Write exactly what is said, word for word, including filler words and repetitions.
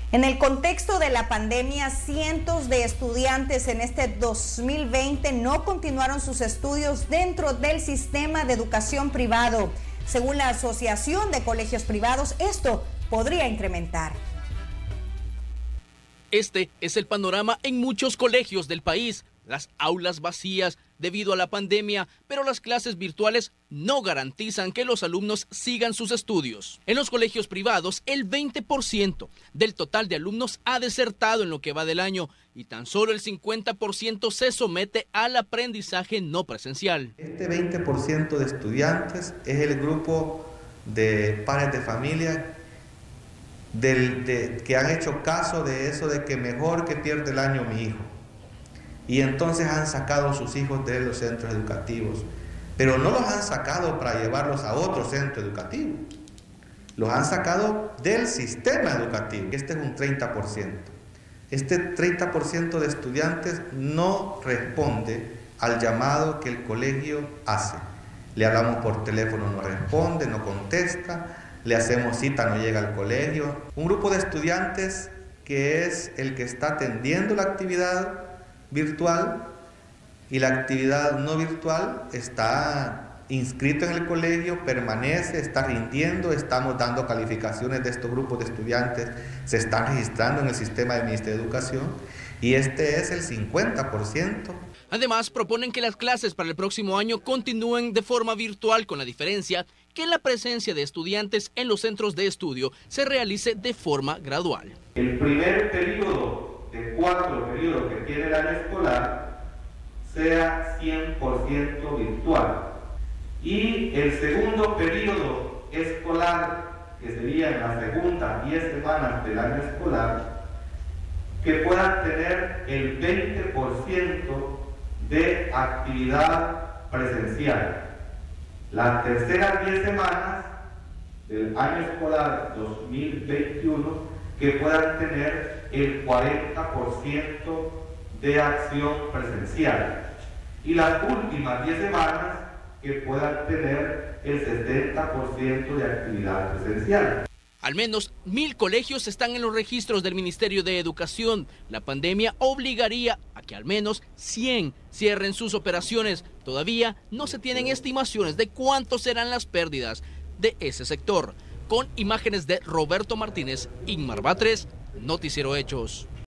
En el contexto de la pandemia, cientos de estudiantes en este dos mil veinte no continuaron sus estudios dentro del sistema de educación privado. Según la Asociación de Colegios Privados, esto podría incrementar. Este es el panorama en muchos colegios del país. Las aulas vacías debido a la pandemia, pero las clases virtuales no garantizan que los alumnos sigan sus estudios. En los colegios privados, el veinte por ciento del total de alumnos ha desertado en lo que va del año y tan solo el cincuenta por ciento se somete al aprendizaje no presencial. Este veinte por ciento de estudiantes es el grupo de padres de familia del, de, que han hecho caso de eso de que mejor que pierda el año mi hijo. Y entonces han sacado a sus hijos de los centros educativos, pero no los han sacado para llevarlos a otro centro educativo, los han sacado del sistema educativo. Este es un treinta por ciento. Este treinta por ciento de estudiantes no responde al llamado que el colegio hace. Le hablamos por teléfono, no responde, no contesta, le hacemos cita, no llega al colegio. Un grupo de estudiantes que es el que está atendiendo la actividad virtual y la actividad no virtual está inscrito en el colegio, permanece, está rindiendo, estamos dando calificaciones de estos grupos de estudiantes, se están registrando en el sistema del Ministerio de Educación y este es el cincuenta por ciento. Además, proponen que las clases para el próximo año continúen de forma virtual, con la diferencia que la presencia de estudiantes en los centros de estudio se realice de forma gradual. El primer periodo de cuatro periodos que tiene el año escolar sea cien por ciento virtual y el segundo periodo escolar, que sería en las segundas diez semanas del año escolar, que puedan tener el veinte por ciento de actividad presencial. Las terceras diez semanas del año escolar dos mil veintiuno que puedan tener el cuarenta por ciento de acción presencial y las últimas diez semanas que puedan tener el setenta por ciento de actividad presencial. Al menos mil colegios están en los registros del Ministerio de Educación. La pandemia obligaría a que al menos cien cierren sus operaciones. Todavía no se tienen estimaciones de cuánto serán las pérdidas de ese sector. Con imágenes de Roberto Martínez, Inmar Batres, Noticiero Hechos.